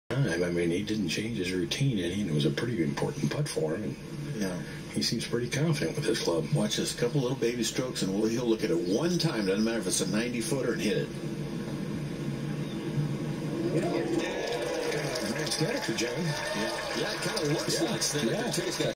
time. I mean, he didn't change his routine any, and it was a pretty important putt for him. And yeah, he seems pretty confident with his club. Watch this, couple little baby strokes, and he'll look at it one time. Doesn't matter if it's a 90-footer, and hit it. Brandt Snedeker, John. Yeah, it kind of looks like Snedeker.